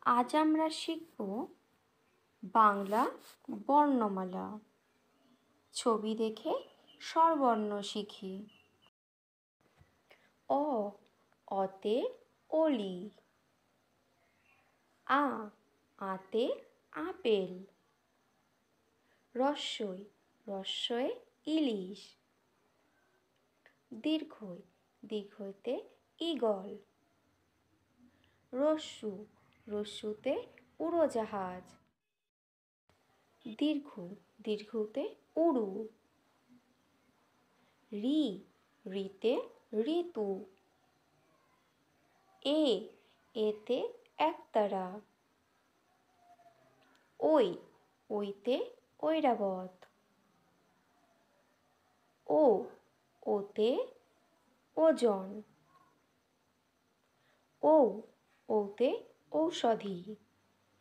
আজ আমরা শিখব বাংলা বর্ণমালা। ছবি দেখে স্বরবর্ণ শিখি। অ, অতে অলি। আ, আতে আপেল। রস্বই, রস্বয়ে ইলিশ। দীর্ঘই, দীর্ঘইতে ঈগল। রস্যু, রস্যুতে উড়োজাহাজ। দীর্ঘ, দীর্ঘতে উড়ু। রি, রিতে ঋতু। এ, এতে একতারা। ওই, ওইতে ঐরাবত। ও, ওতে ওজন। ও, ওতে ঔষধি।